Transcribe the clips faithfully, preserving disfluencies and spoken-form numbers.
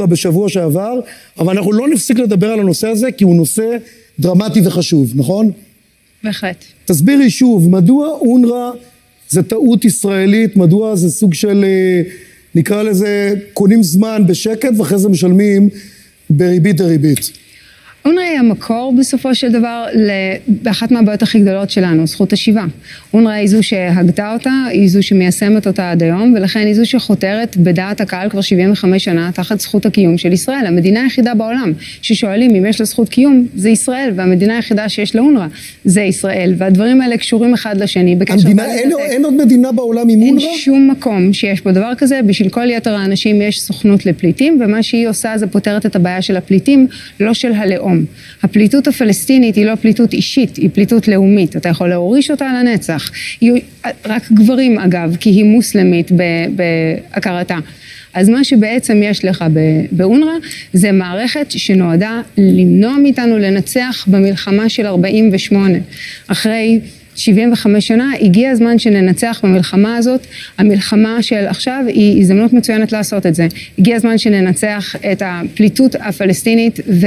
אונר"א בשבוע שעבר, אבל אנחנו לא נפסיק לדבר על הנושא הזה, כי הוא נושא דרמטי וחשוב, נכון? בהחלט. תסבירי שוב, מדוע אונר"א זה טעות ישראלית, מדוע זה סוג של, נקרא לזה, קונים זמן בשקט, ואחרי זה משלמים בריבית דריבית. אונר"א היא המקור בסופו של דבר באחת מהבעיות הכי גדולות שלנו, זכות השיבה. אונר"א היא זו שהגתה אותה, היא זו שמיישמת אותה עד היום, ולכן היא זו שחותרת בדעת הקהל כבר שבעים וחמש שנה תחת זכות הקיום של ישראל. המדינה היחידה בעולם ששואלים אם יש לה זכות קיום, זה ישראל, והמדינה היחידה שיש לאונר"א, זה ישראל, והדברים האלה קשורים אחד לשני. המדינה, אין, אין עוד מדינה בעולם עם אונר"א? אין שום מקום שיש פה דבר כזה, בשביל כל יתר האנשים יש סוכנות לפליטים, ומה שהיא עושה זה פותרת את הבעיה של הפליטים, לא של הלאום. הפליטות הפלסטינית היא לא פליטות אישית, היא פליטות לאומית. אתה יכול להוריש אותה על הנצח. היא רק גברים אגב, כי היא מוסלמית בהכרתה. אז מה שבעצם יש לך באונר"א זה מערכת שנועדה למנוע מאיתנו לנצח במלחמה של ארבעים ושמונה. אחרי שבעים וחמש שנה הגיע הזמן שננצח במלחמה הזאת. המלחמה של עכשיו היא הזדמנות מצוינת לעשות את זה. הגיע הזמן שננצח את הפליטות הפלסטינית ו...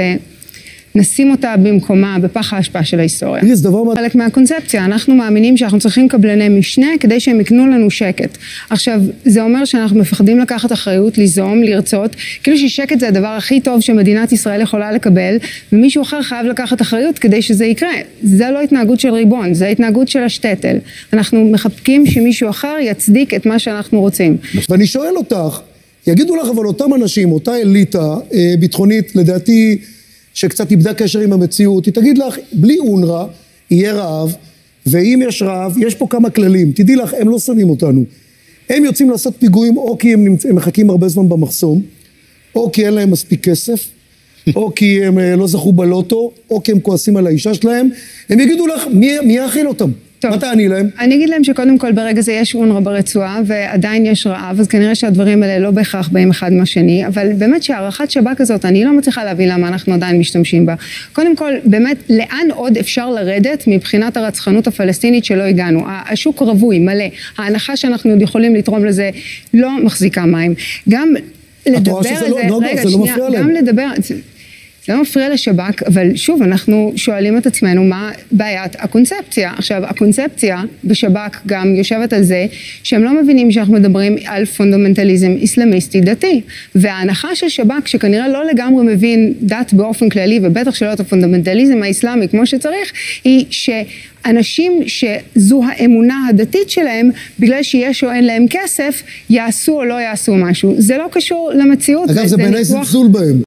נשים אותה במקומה בפח ההשפעה של ההיסטוריה. איריס, דבר מה... חלק מהקונספציה, אנחנו מאמינים שאנחנו צריכים קבלני משנה כדי שהם יקנו לנו שקט. עכשיו, זה אומר שאנחנו מפחדים לקחת אחריות, ליזום, לרצות, כאילו ששקט זה הדבר הכי טוב שמדינת ישראל יכולה לקבל, ומישהו אחר חייב לקחת אחריות כדי שזה יקרה. זה לא התנהגות של ריבון, זה התנהגות של השטטל. אנחנו מחבקים שמישהו אחר יצדיק את מה שאנחנו רוצים. ואני שואל אותך, יגידו לך אבל אותם אנשים, אותה אליטה אה, ביטחונית, לדעתי, שקצת איבדה קשר עם המציאות, היא תגיד לך, בלי אונר"א יהיה רעב, ואם יש רעב, יש פה כמה כללים. תדעי לך, הם לא שמים אותנו. הם יוצאים לעשות פיגועים, או כי הם, נמצא, הם מחכים הרבה זמן במחסום, או כי אין להם מספיק כסף, או כי הם לא זכו בלוטו, או כי הם כועסים על האישה שלהם. הם יגידו לך, מי, מי יאכיל אותם? טוב, מה תעני להם? אני אגיד להם שקודם כל ברגע זה יש אונר"א ברצועה ועדיין יש רעב, אז כנראה שהדברים האלה לא בהכרח באים אחד מהשני, אבל באמת שהערכת שב"כ הזאת, אני לא מצליחה להבין למה אנחנו עדיין משתמשים בה. קודם כל, באמת, לאן עוד אפשר לרדת מבחינת הרצחנות הפלסטינית שלא הגענו? השוק רווי, מלא. ההנחה שאנחנו עוד יכולים לתרום לזה לא מחזיקה מים. גם לדבר על זה, לא, רגע, זה שנייה, לא גם לדבר... זה לא מפריע לשב"כ, אבל שוב, אנחנו שואלים את עצמנו מה בעיית הקונספציה. עכשיו, הקונספציה בשב"כ גם יושבת על זה, שהם לא מבינים שאנחנו מדברים על פונדמנטליזם איסלאמיסטי דתי. וההנחה של שב"כ, שכנראה לא לגמרי מבין דת באופן כללי, ובטח שלא את הפונדמנטליזם האסלאמי כמו שצריך, היא שאנשים שזו האמונה הדתית שלהם, בגלל שיש או אין להם כסף, יעשו או לא יעשו משהו. זה לא קשור למציאות. אגב, זה בעיניי זלזול בהם.